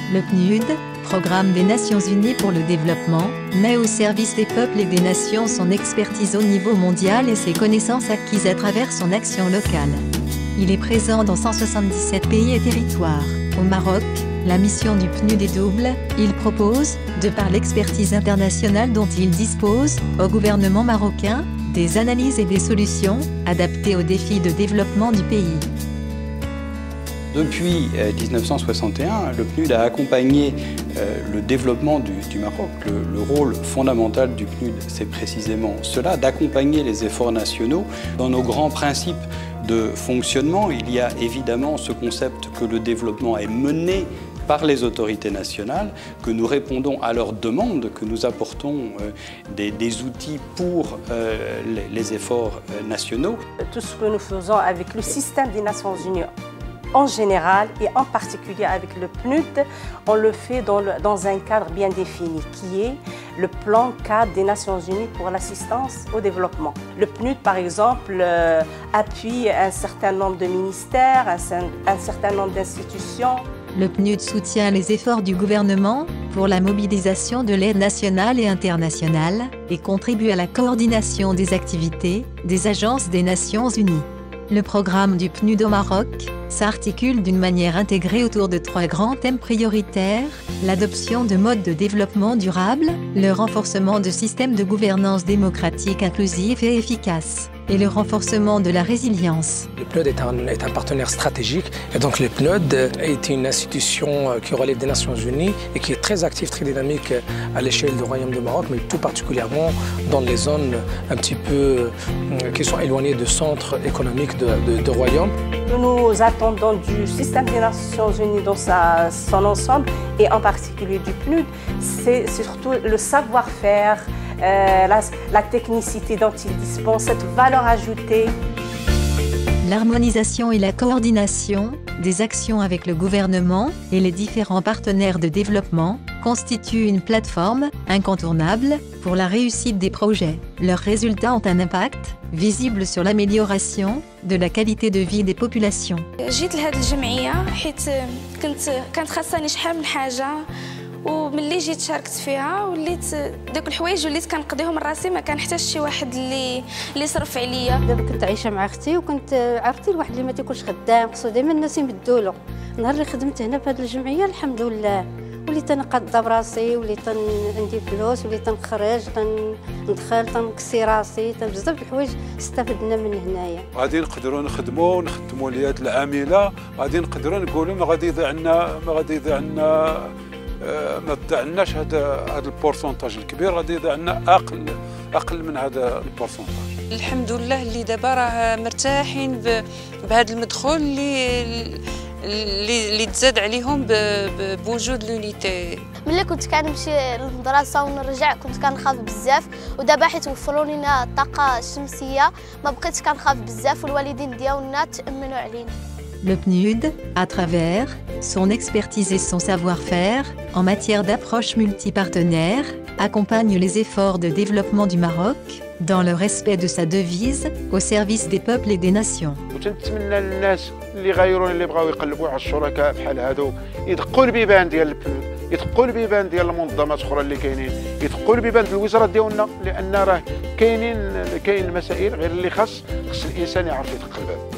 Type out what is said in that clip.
Le PNUD, Programme des Nations Unies pour le développement, met au service des peuples et des nations son expertise au niveau mondial et ses connaissances acquises à travers son action locale. Il est présent dans 177 pays et territoires. Au Maroc, la mission du PNUD est double. Il propose, de par l'expertise internationale dont il dispose, au gouvernement marocain, des analyses et des solutions adaptées aux défis de développement du pays. Depuis 1961, le PNUD a accompagné le développement du Maroc. Le rôle fondamental du PNUD, c'est précisément cela, d'accompagner les efforts nationaux. Dans nos grands principes de fonctionnement, il y a évidemment ce concept que le développement est mené par les autorités nationales, que nous répondons à leurs demandes, que nous apportons des outils pour les efforts nationaux. Tout ce que nous faisons avec le système des Nations Unies en général et en particulier avec le PNUD, on le fait dans un cadre bien défini qui est le plan cadre des Nations Unies pour l'assistance au développement. Le PNUD, par exemple, appuie un certain nombre de ministères, un certain nombre d'institutions. Le PNUD soutient les efforts du gouvernement pour la mobilisation de l'aide nationale et internationale et contribue à la coordination des activités des agences des Nations Unies. Le programme du PNUD au Maroc s'articule d'une manière intégrée autour de 3 grands thèmes prioritaires: l'adoption de modes de développement durable, le renforcement de systèmes de gouvernance démocratique inclusifs et efficaces, et le renforcement de la résilience. Le PNUD est un partenaire stratégique et donc le PNUD est une institution qui relève des Nations Unies et qui est très active, très dynamique à l'échelle du Royaume du Maroc, mais tout particulièrement dans les zones un petit peu qui sont éloignées du centre économique du Royaume. Nous attendons du système des Nations Unies dans son ensemble et en particulier du PNUD, c'est surtout le savoir-faire, la technicité dont il dispose, cette valeur ajoutée. L'harmonisation et la coordination des actions avec le gouvernement et les différents partenaires de développement constituent une plateforme incontournable pour la réussite des projets. Leurs résultats ont un impact visible sur l'amélioration de la qualité de vie des populations. جيت لهذه الجمعية حيت كانت خاصني شحال من حاجة وملي جيت شاركت فيها وليت داك الحوايج وليت كنقضيهم راسي ما كنحتاج شي واحد اللي يصرف عليا. دابا كنت عايشه مع اختي وكنت عرفتي الواحد اللي ما تيكونش خدام خصو دائما الناس يمدوا له. نهار اللي خدمت هنا في هذه الجمعيه الحمد لله وليت انا قاده براسي وليت عندي فلوس وليت نخرج ندخل تنكسي راسي بزاف د الحوايج استفدنا من هنايا. غادي نقدروا نخدموا اليد العامله، غادي نقدروا نقولوا ما غادي يضيع عندناش هذا البورسونتاج الكبير، غادي يضيع عندنا اقل من هذا البورسونتاج. الحمد لله اللي دابا راه مرتاحين بهذا المدخول اللي تزاد عليهم بوجود لونيتي. ملي كنت كنمشي للمدرسه ونرجع كنت كنخاف بزاف، ودابا حيت وفروا لنا الطاقه الشمسيه ما بقيتش كنخاف بزاف والوالدين ديالنا تامنوا علينا. Le PNUD, à travers son expertise et son savoir-faire en matière d'approche multipartenaire, accompagne les efforts de développement du Maroc dans le respect de sa devise au service des peuples et des nations. وتنتمنى للناس اللي غايرون اللي بغاو يقلبوا على الشركاء بحال هادو يدقوا البيبان ديال البنود، يدقوا البيبان ديال المنظمات اخرى اللي كاينين، يدقوا البيبان ديال الوزارات ديالنا، لان راه كاين مسائل غير اللي خاص الانسان يعرف يدق الباب.